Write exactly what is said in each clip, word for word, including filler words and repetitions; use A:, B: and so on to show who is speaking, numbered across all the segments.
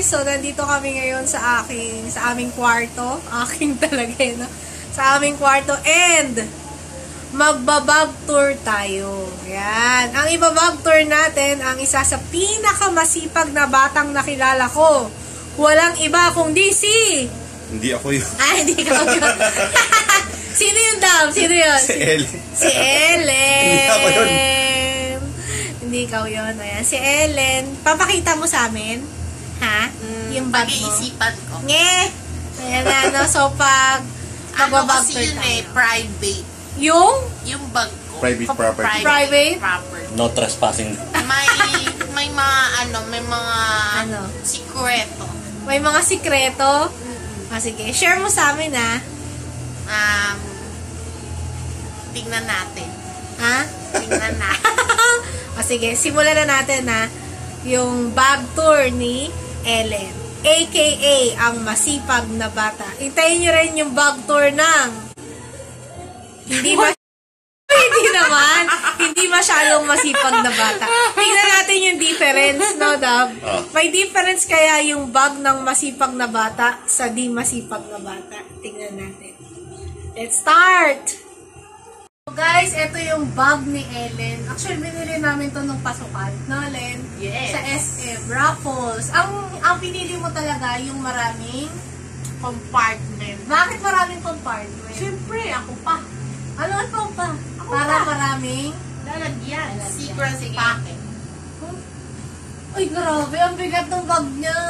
A: So, nandito kami ngayon sa aking, sa aming kwarto. Aking talaga, no? Sa aming kwarto. And, magbabag tour tayo. Yan. Ang ibabag tour natin, ang isa sa pinakamasipag na batang nakilala ko. Walang iba kundi si...
B: Hindi ako yun.
A: Ah, hindi ka yun. Sino yun, Dam? Sino yun?
B: Si Ellen.
A: Si Ellen.
B: Hindi ako yun.
A: Hindi ikaw yun. Ayan. Si Ellen. Papakita mo sa amin? Ha?
C: Mm,
A: yung bag mo?
C: Pag-iisipan ko.
A: Nge! Ayan na, no? So, pag
C: Ano
A: magbabag
C: kasi
A: tour
C: yun
A: tayo.
C: eh, private.
A: Yung?
C: Yung bag ko.
B: Private property.
A: Private?
C: property.
B: No trespassing.
C: May, may mga ano, may mga
A: Ano?
C: sikreto.
A: May mga sikreto? Ah, sige. Share mo sa amin, ha?
C: Um, tingnan natin.
A: Ha?
C: Tingnan natin.
A: O sige, simulan na natin na yung bag tour ni Ellen. A K A ang masipag na bata. Hintayin nyo rin yung bag tour ng hindi mas hindi naman. Hindi masyadong masipag na bata. Tingnan natin yung difference, no, Dab? May difference kaya yung bag ng masipag na bata sa di masipag na bata. Tingnan natin. Let's start! Guys, ito yung bag ni Ellen. Actually, binili namin to nung pasukan. No, Ellen?
C: Yes.
A: Sa S M, Raffles. Ang, ang pinili mo talaga yung maraming
C: Compartment.
A: Bakit maraming compartment?
C: Siyempre, ako pa.
A: Ano ito pa?
C: Ako
A: Para
C: pa.
A: maraming...
C: Lalagyan.
A: Lalagyan.
C: Secret
A: Sige.
C: packet.
A: Ay, grabe. Ang bigat ng bag niya.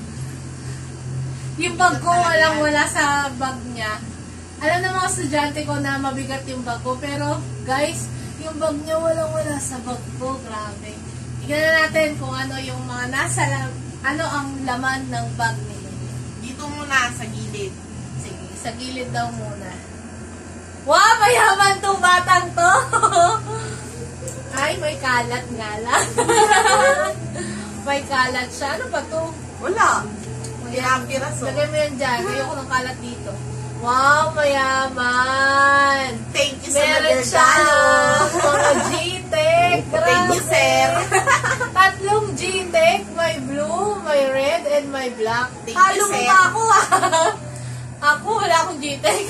A: Yung bag ko, walang wala sa bag niya. Alam ng mga estudyante ko na mabigat yung bag ko. Pero, guys, yung bag niya walang wala sa bag ko. Grabe. Tignan na natin kung ano yung mga nasa... Ano ang laman ng bag nila.
C: Dito muna sa gilid.
A: Sige, sa gilid daw muna. Wow, mayaman tong batang to! Ay, may kalat nga lang. May kalat siya. Ano ba to?
C: Wala.
A: Ayan,
C: piraso.
A: lagay mo yan dyan. Ayoko ng kalat dito. Wow, mayaman!
C: Thank you sa
A: Meron siya mga G-Tech.
C: Thank you, sir.
A: Tatlong G-Tech. May blue, may red, and may black.
C: Thank
A: Halo
C: you,
A: mo
C: sir.
A: ba ako, ah? Ako, wala akong G-Tech.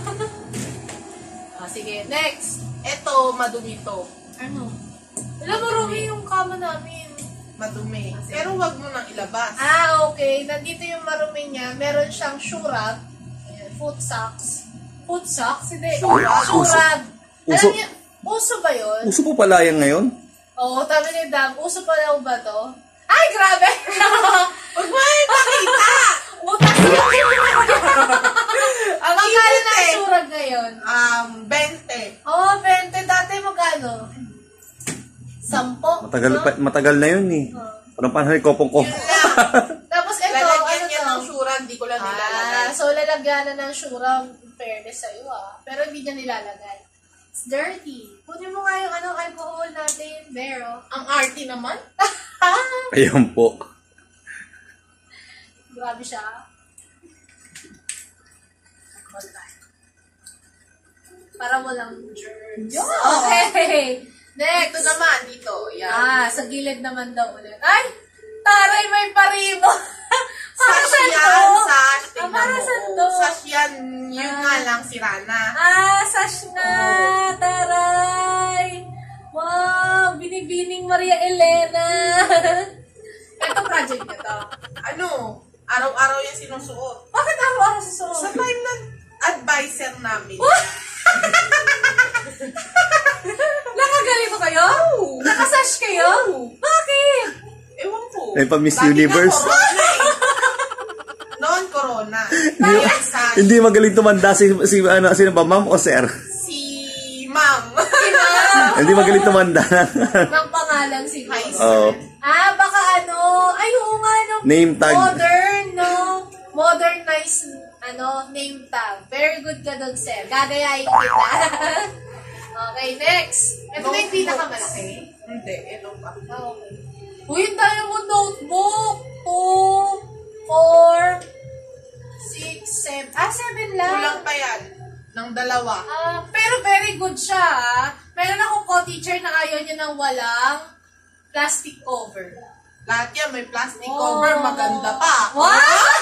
A: Ah, sige, next.
C: Ito, madumi to.
A: Ano? Alam mo, Romy, yung kama namin.
C: Madumi. Pero wag mo nang ilabas.
A: Ah, okay. Nandito yung marumi niya. Meron siyang shurag. Ayan, foot socks. Foot socks? Hindi.
C: Shurag.
A: Shurag. Alam
B: Uso-
A: niyo, uso ba yun?
B: Uso po pala yan ngayon?
A: Oo, tabi ni Dam. Uso pa daw ba to? Ay, grabe!
C: Huwag mo yung pakita!
A: Butas yun!
C: Ang
A: Magkano
C: init
A: na
C: eh.
A: shurag ngayon?
C: Um, twenty.
A: Oo, oh, twenty. Dati magkano? Sampo.
B: Matagal,
A: no?
B: pa, matagal na yun eh. Parang panahal kopong ko.
C: Yun lang.
A: Tapos ito,
C: Lalagyan
A: ano
C: niya
A: to?
C: ng shura, hindi ko lang
A: Ah,
C: nilalagay.
A: so lalagyan na ng shura, fairness sa'yo ah. Pero hindi niya nilalagay. It's dirty. Kunin mo nga yung anong alcohol natin, Vero.
C: Ang arty naman.
B: Ayun po.
A: Grabe siya. Para walang germs.
C: Yeah.
A: Okay. Next.
C: Ito naman, dito. Yan.
A: Ah, sa gilid naman daw ulit. Ay! Taray, may paribo! Para
C: Sash
A: saan
C: yan,
A: to?
C: sash.
A: Ah,
C: Tingnan
A: para
C: mo.
A: saan to?
C: Sash yan. Yun
A: Ah.
C: nga lang, sira na.
A: Ah, sash na! Taray! Wow! Binibining Maria Elena! Ito project ko to.
C: Ano? Araw-araw yung sinusuot.
A: Bakit araw-araw sa
C: Sa
A: suot?
C: time ng advisor namin.
A: Nakagalito kayo?
C: Oo.
A: Nakasash kayo? Bakit?
C: Ewan ko.
B: Ay, pa Miss
C: Lagi na
B: Universe.
C: corona eh. Noon, corona.
B: Hindi,
C: Kaya sash.
B: hindi magaling tumanda si, si ano, sino ba, ma'am o sir?
C: Si Ma'am.
B: Hindi magaling tumanda.
A: Nang pangalan si
C: High
A: Grace.
B: Oo.
A: Ah, baka ano, ay oo nga, no.
B: Name tag.
A: Modern, no. Modernized, ano, name tag. Very good ka doon, sir. Gagayahin kita. Okay, next. Ito na yung pinakamalaki.
C: Hindi, ito pa.
A: Okay. Uy, yung tayo mo notebook. Two, four, six, seven. Ah, seven lang.
C: Kulang pa yan. Ng dalawa.
A: Ah, pero very good siya, ah. Meron akong co-teacher na ayaw niya ng walang plastic cover.
C: Lahat yan may plastic
A: Oh.
C: cover, maganda pa.
A: Wow!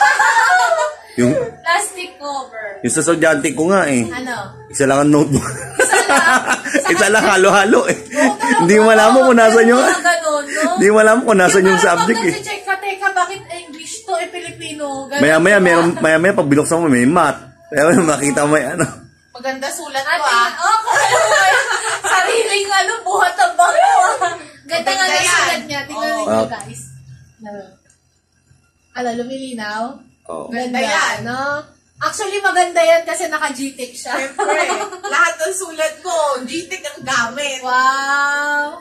B: Yung,
A: Plastic cover.
B: yung sa estudyante ko nga eh.
A: Ano?
B: Isa lang ang notebook.
A: Isa lang.
B: Isa lang halo-halo eh.
A: Oo, talaga.
B: Hindi mo malaman kung nasan yung...
A: Mga ganun, no?
B: Hindi mo malaman kung nasan yung subject eh.
A: Yung check ka, teka, bakit English to, eh, Pilipino? Ganun,
B: Maya-maya,
A: diba?
B: meron, maya-maya, pag binuksan mo, may math. Kaya makita mo yung ano.
C: Maganda sulat
A: At,
C: ko ah.
A: oh, sariling ano, buhat ang bangko. ah. Ganda nga
C: Maganda
A: na
C: yan.
A: sulat niya. Tingnan
C: Oo.
A: niyo,
B: Ah.
A: guys. Ano? Ano, lumilinaw?
B: Oh.
C: Ganda yan.
A: no? Actually, maganda yan kasi naka-G T E C siya.
C: Siyempre, lahat ng sulat ko, G T E C ang gamit.
A: Wow!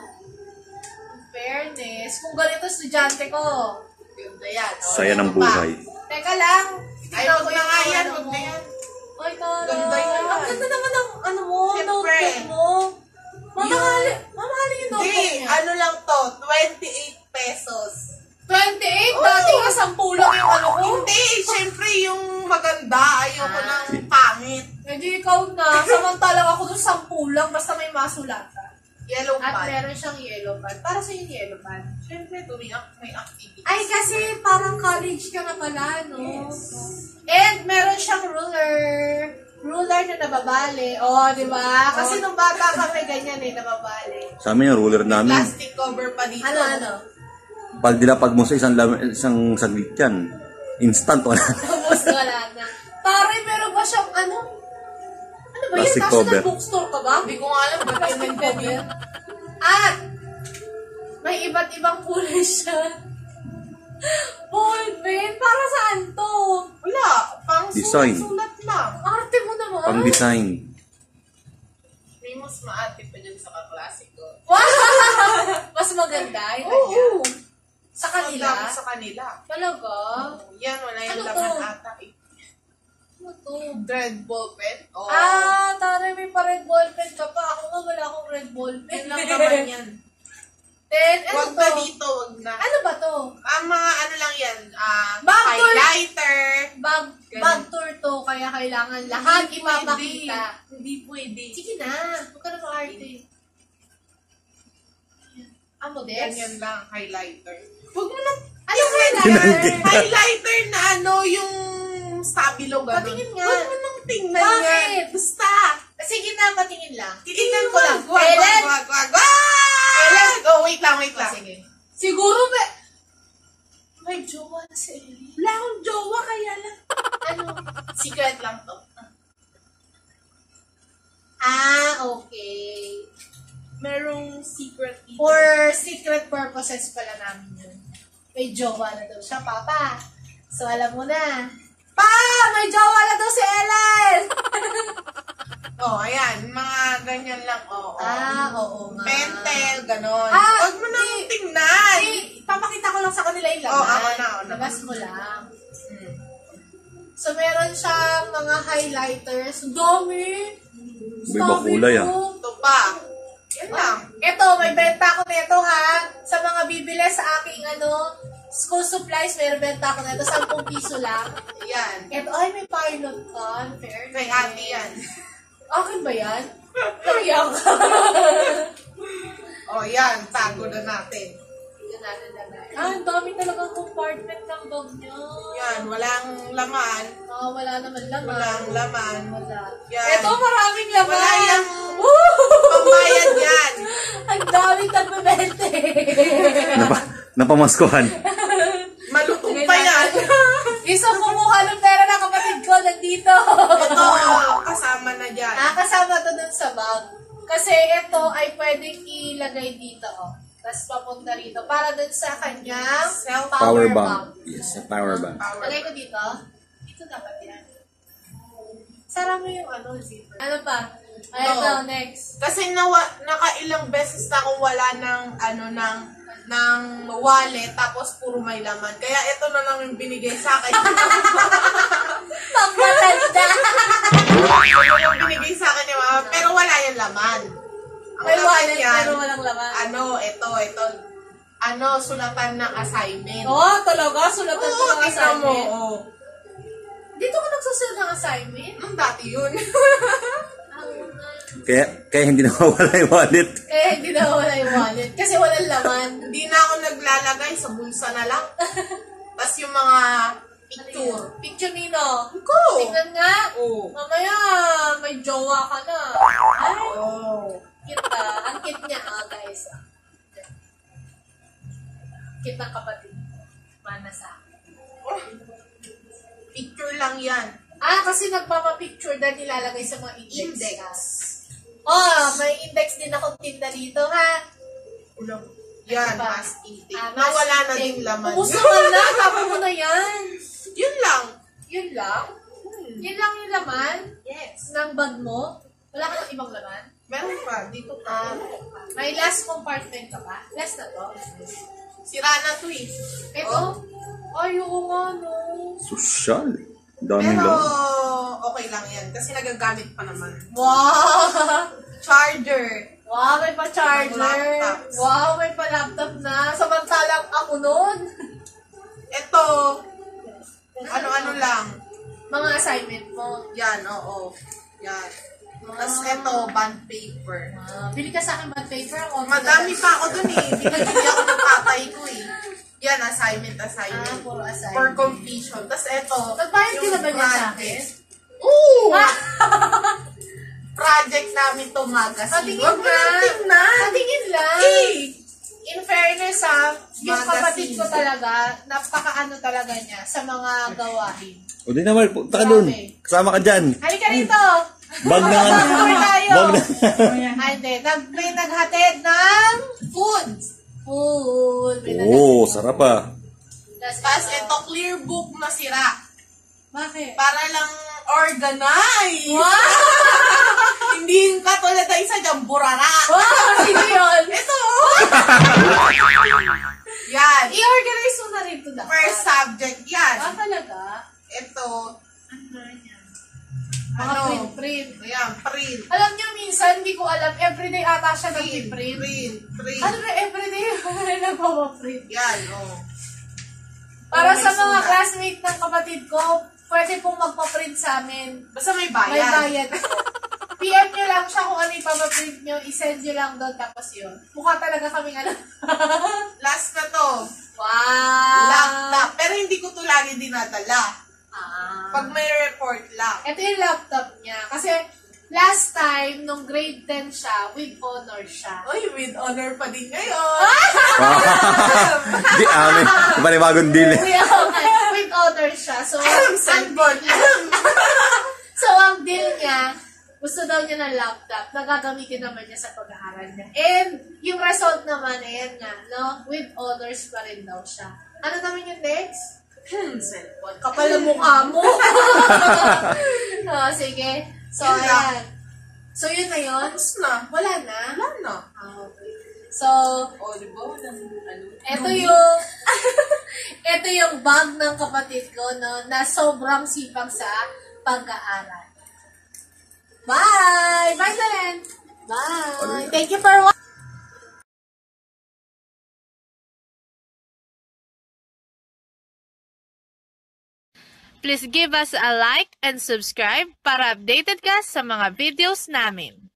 A: Fairness. Kung ganito estudyante ko.
C: Ganda yan. O,
B: Saya ng
C: ano pa?
B: buhay.
A: Teka lang.
C: Ay,
A: Tignan
C: wag
A: ko
C: na
A: yung
C: nga yan,
A: ano
C: wag
A: mo.
C: na yan.
A: Ay, tara.
C: Ganda yan.
A: Ang ganda naman ng ano mo,
C: Siyempre.
A: notebook mo. Mamahali, mamahali yung notebook
C: Hindi,
A: niya.
C: ano lang to, twenty-eight pesos.
A: twenty-eight?
C: Oo.
A: Dati nga sampu lang yung ano ko.
C: Hindi, syempre yung maganda, ayoko
A: Ah.
C: ng pangit.
A: Hindi ikaw na. Samantalang ako dun sampu lang, basta may masulatan.
C: Yellow
A: At
C: pad.
A: meron siyang yellow pad. Para sa yung yellow pad.
C: Syempre, tuwing ak- may activity.
A: Ay, kasi parang college ka na pala, no? And meron siyang ruler. Ruler na nababali. Oh, di ba? Kasi nung bata kami ganyan eh, nababali.
B: Sa amin yung ruler namin.
C: Plastic cover pa dito.
A: Ano, ano?
B: Pag dilapag mo sa isang, lam- isang saglit yan, instant wala.
A: Tapos wala na. Pare, meron ba siyang ano? Ano ba
B: Plastic
A: yan?
B: cover.
A: National bookstore ka ba?
C: Hindi ko nga alam ba't
A: Plastic
C: yun
A: cover. At, may iba't ibang kulay siya. Ball pen? Para saan to?
C: Wala, pang
B: Design.
C: sulat lang.
A: Arte mo naman.
B: Pang design.
C: May mas maarte pa dyan sa kaklase ko.
A: Wow! Mas maganda yung kanya.
C: Oo.
A: Sa kanila?
C: Madami sa kanila.
A: Talaga?
C: Yan, wala yung
A: Ano
C: laman
A: to?
C: ata eh.
A: Ano to?
C: Dread ball pen? Oo.
A: Ah, taray, may pa red ball pen ka pa. Ako nga wala akong red ball pen.
C: Yan lang naman yan.
A: Then, ano
C: Wag
A: to?
C: na dito, wag na.
A: Ano ba to?
C: Ang mga ano lang yan, ah,
A: Bag tour.
C: highlighter.
A: Bag,
C: Ganun.
A: bag tour to, kaya kailangan lahat
C: Hindi
A: ipapakita.
C: pwede. Hindi pwede.
A: Sige na, huwag ka na maarte. Ang modest?
C: Ganyan lang, highlighter. Huwag mo na,
A: Ano
C: yung
A: highlighter?
C: highlighter na ano, yung stabilo ganun.
A: Patingin nga.
C: Huwag mo nang tingnan
A: Bakit?
C: yan. Basta.
A: Sige na, patingin lang.
C: Titignan
A: Tingnan
C: ko lang. Wag,
A: Ellen?
C: wag, wag, wag. Wag! Ellen, oh, wait lang, wait lang.
A: Sige. Siguro ba? May jowa na si Ellie.
C: Wala akong jowa, kaya lang.
A: Ano?
C: Secret lang to.
A: Ah, okay.
C: Merong secret dito.
A: For secret purposes pala namin yun. May jowa na daw siya, Papa. So, alam mo na. Pa! May jowa na daw si Ellen!
C: Oh, ayan. Mga ganyan lang. Oh, oh.
A: Ah, oo nga.
C: Pentel, ganon.
A: Ah,
C: Huwag mo nang
A: di-
C: tingnan.
A: Ay, papakita ko lang sa kanila yung laman.
C: Oh, ako na, ako na.
A: Labas mo lang.
C: Hmm.
A: So, meron siyang mga highlighters. Dami!
B: Iba kulay, ah.
C: Ito pa. Yan lang.
A: Ito, may benta ko nito ha. Sa mga bibili sa aking ano, school supplies, may benta ko nito. Sampung piso lang.
C: Yan.
A: Ito, ay, may pilot ka. Fair.
C: Kay ate yan.
A: Akin ba yan? Naiyak ka.
C: Oh, yan. Tago na natin.
A: Tingnan natin lang. Ah, ang dami talagang compartment ng bag niya.
C: Yan. Walang laman.
A: Ah, wala naman laman.
C: Walang laman.
A: Wala.
C: Yan.
A: Ito, maraming laman.
C: Wala yan.
A: Woo!
C: Pambayad yan.
A: Ang daming tagbebente.
B: Napa, napamaskuhan.
C: Malutong pa yan.
A: Isang kumuha ng pera ng kapatid ko nandito.
C: Ito, kasama na dyan.
A: Ah, kasama to dun sa bag. Kasi ito ay pwedeng ilagay dito, oh. Tapos papunta rito. Para dun sa kanyang
C: Self
B: Power
A: power
B: bank.
A: bank.
B: Yes, a power bank.
C: Power.
A: Lagay ko dito. Dito dapat yan. Sara mo yung ano, zipper. Ano pa? Ay,
C: No.
A: ito, next.
C: Kasi nawa, nakailang beses na akong wala ng, ano, ng, ng wallet, tapos puro may laman. Kaya ito na lang yung binigay sa akin.
A: Pagmatanda!
C: Ito yung binigay sa akin ni mama, pero wala yung laman. Ang
A: May
C: laman
A: wallet
C: yan,
A: pero walang laman.
C: ano, ito, ito, ano, sulatan ng assignment.
A: Oo, oh, talaga. Sulatan ko
C: Oo,
A: ng
C: tingnan mo,
A: assignment.
C: oo.
A: Dito ko nagsusunod ng assignment?
C: Ang dati yun.
A: Ah, oo nga.
B: Kaya, kaya hindi nawawala yung wallet.
A: Eh, hindi na wala yung wallet. Kasi walang laman.
C: Hindi na ako naglalagay, sa bulsa na lang. Tapos yung mga picture.
A: Picture nino.
C: Ko!
A: Tingnan nga.
C: Oo.
A: Mamaya, may jowa ka na. Ay,
C: Oh.
A: cute ka. Ang cute niya, ah, guys. Cute ng kapatid. Mana sa akin.
C: Picture lang yan.
A: Ah, kasi nagpapapicture dahil nilalagay sa mga index.
C: Index.
A: ka. Oh, may index din akong tinda dito, ha?
C: Ulang. Yan,
A: Ano ba?
C: mas intake.
A: Ah,
C: Nawala na
A: intake.
C: din laman.
A: Ubus naman na, tapos mo na yan.
C: Yun lang.
A: Yun lang?
C: Hmm.
A: Yun lang yung laman
C: Yes.
A: ng bag mo? Wala ka ng ibang laman?
C: Meron pa. Dito pa.
A: Ah, may last compartment ka ba? Last na to?
C: Sira na to eh.
A: Ito?
C: Oh.
A: Ay, oo nga, no.
B: Social. Daming
C: Pero,
B: lang.
C: okay lang yan. Kasi nagagamit pa naman.
A: Wow!
C: Charger.
A: Wow, may pa-charger.
C: Laptops.
A: Wow, may pa-laptop na. Samantalang ako nun.
C: Ito, kung ano-ano lang.
A: Mga assignment mo.
C: Yan, oo. Yan. Tapos
A: Ah.
C: ito, bond paper.
A: Ah, bili ka sa akin bag paper. O,
C: Madami pa ako dun eh. Binibili ako ng tatay ko eh. Yan, assignment,
A: Ah,
C: assignment.
A: puro
C: For
A: assignment.
C: completion. Tapos ito,
A: Nagbayad ka
C: yung
A: na ba niya sa akin?
C: project. Oo!
A: Ah!
C: Project namin to magazine.
A: Patingin
C: Huwag mo
A: na.
C: nang tingnan.
A: Patingin lang.
C: Eh!
A: In fairness ha, yung
C: Magazine.
A: kapatid ko talaga, napakaano talaga niya sa mga gawain.
B: O di naman, punta ka dun. Kasama ka dyan.
A: Halika rito!
B: Bag na nga.
A: Tour tayo!
B: Bag na.
A: Ay, hindi. Nag, may naghatid ng food. Food. May naghatid.
B: Oo, sarap ah.
C: Tapos ito, clear book na sira.
A: Bakit?
C: Para lang organize.
A: Wow!
C: Hindi yung katulad na isa dyan, burara.
A: Wow! Sino yun?
C: Ito! Yan.
A: I-organize mo na rin ito dapat.
C: First subject yan.
A: Ah, talaga?
C: Ito,
A: Ano yan? Mga
C: ano?
A: print-print.
C: Ayan, print.
A: Alam niyo, minsan, hindi ko alam, everyday ata siya
C: Print,
A: nag-print.
C: print, print.
A: Ano ba, everyday nagpapaprint?
C: Yan, oh.
A: Para
C: May
A: sa mga
C: sulat.
A: classmate ng kapatid ko, pwede pong magpa-print sa amin.
C: Basta may
A: May
C: bayad.
A: bayad po. P M nyo lang siya kung ano yung papaprint nyo, isend nyo lang doon, tapos yun. Mukha talaga kaming ano.
C: Last na to.
A: Wow!
C: Laptop. Pero hindi ko to lagi dinadala.
A: Ah.
C: Pag may report lang.
A: Ito yung laptop niya. Kasi last time, nung grade ten siya, with honor siya.
C: Uy, with honor pa din ngayon.
B: Di amin. Panibagong deal eh.
A: Kuya, okay. With honor siya. So,
C: Alam,
A: ang
C: cellphone.
A: deal, so, ang deal niya, gusto daw niya ng laptop na gagamitin naman niya sa pag-aaral niya. And, yung result naman, ayan nga, no? With honors pa rin daw siya. Ano naman yung next?
C: Hmm, cellphone.
A: Kapal ang mukha mo. oh, sige. So,
C: Yun lang.
A: ayan. So, yun na yun.
C: Tapos na.
A: Wala na.
C: Wala na.
A: Ah, okay. So,
C: O, di ba? Walang ano.
A: ito yung ito yung bag ng kapatid ko, no, na sobrang sipag sa pag-aaral. Bye! Bye, Len! Bye! Thank you for watching!
D: Please give us a like and subscribe para updated ka sa mga videos namin.